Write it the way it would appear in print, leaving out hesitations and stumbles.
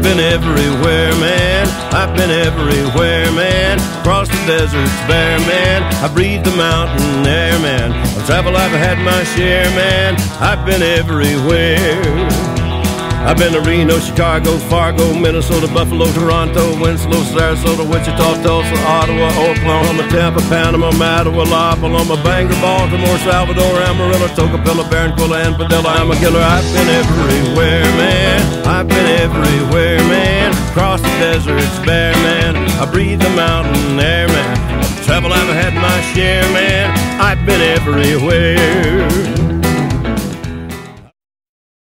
been everywhere, man. I've been everywhere, man. Across the deserts bare, man. I breathe the mountain air, man. Of travel I've had my share, man. I've been everywhere. I've been to Reno, Chicago, Fargo, Minnesota, Buffalo, Toronto, Winslow, Sarasota, Wichita, Tulsa, Ottawa, Oklahoma, Tampa, Panama, Mattawa, La Paloma, Bangor, Baltimore, Salvador, Amarillo, Tocopilla, Barranquilla, and Padilla. I'm a killer. I've been everywhere, man. I've been everywhere, man. Across the deserts bare, man. I breathe the mountain air, man. Travel I've had my share, man. I've been everywhere.